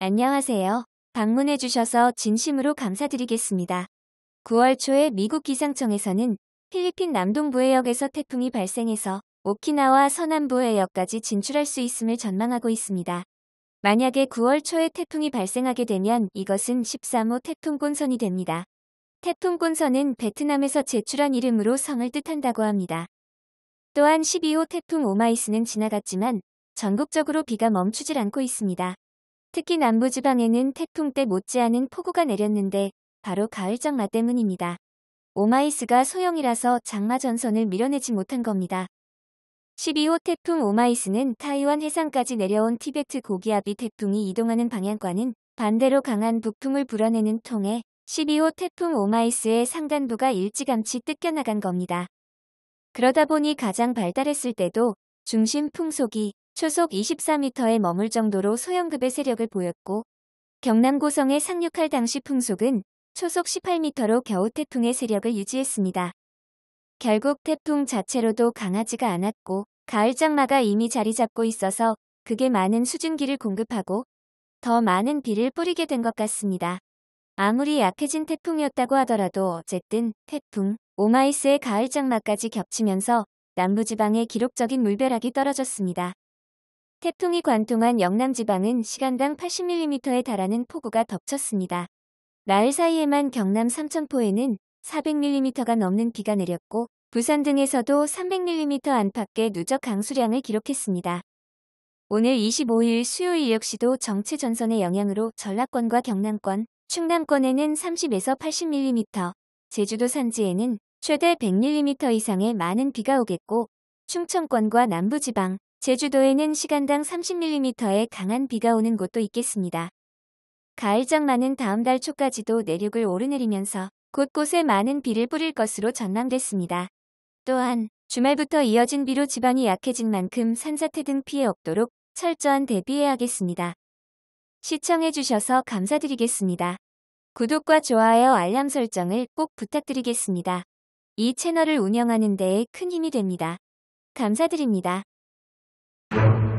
안녕하세요. 방문해주셔서 진심으로 감사드리겠습니다. 9월 초에 미국 기상청에서는 필리핀 남동부 해역에서 태풍이 발생해서 오키나와 서남부 해역까지 진출할 수 있음을 전망하고 있습니다. 만약에 9월 초에 태풍이 발생하게 되면 이것은 13호 태풍 곤선이 됩니다. 태풍 곤선은 베트남에서 제출한 이름으로 성을 뜻한다고 합니다. 또한 12호 태풍 오마이스는 지나갔지만 전국적으로 비가 멈추질 않고 있습니다. 특히 남부지방에는 태풍 때 못지않은 폭우가 내렸는데 바로 가을 장마 때문입니다. 오마이스가 소형이라서 장마 전선을 밀어내지 못한 겁니다. 12호 태풍 오마이스는 타이완 해상까지 내려온 티베트 고기압이 태풍이 이동하는 방향과는 반대로 강한 북풍을 불어내는 통에 12호 태풍 오마이스의 상단부가 일찌감치 뜯겨나간 겁니다. 그러다 보니 가장 발달했을 때도 중심 풍속이 초속 24m에 머물 정도로 소형급의 세력을 보였고 경남 고성에 상륙할 당시 풍속은 초속 18m로 겨우 태풍의 세력을 유지했습니다. 결국 태풍 자체로도 강하지가 않았고 가을 장마가 이미 자리 잡고 있어서 극에 많은 수증기를 공급하고 더 많은 비를 뿌리게 된 것 같습니다. 아무리 약해진 태풍이었다고 하더라도 어쨌든 태풍 오마이스의 가을 장마까지 겹치면서 남부지방에 기록적인 물벼락이 떨어졌습니다. 태풍이 관통한 영남지방은 시간당 80mm에 달하는 폭우가 덮쳤습니다. 나흘 사이에만 경남 삼천포에는 400mm가 넘는 비가 내렸고 부산 등에서도 300mm 안팎의 누적 강수량을 기록했습니다. 오늘 25일 수요일 역시도 정체 전선의 영향으로 전라권과 경남권, 충남권에는 30에서 80mm, 제주도 산지에는 최대 100mm 이상의 많은 비가 오겠고 충청권과 남부지방, 제주도에는 시간당 30mm의 강한 비가 오는 곳도 있겠습니다. 가을 장마는 다음 달 초까지도 내륙을 오르내리면서 곳곳에 많은 비를 뿌릴 것으로 전망됐습니다. 또한 주말부터 이어진 비로 지반이 약해진 만큼 산사태 등 피해 없도록 철저한 대비해야 하겠습니다. 시청해주셔서 감사드리겠습니다. 구독과 좋아요 알람 설정을 꼭 부탁드리겠습니다. 이 채널을 운영하는 데에 큰 힘이 됩니다. 감사드립니다.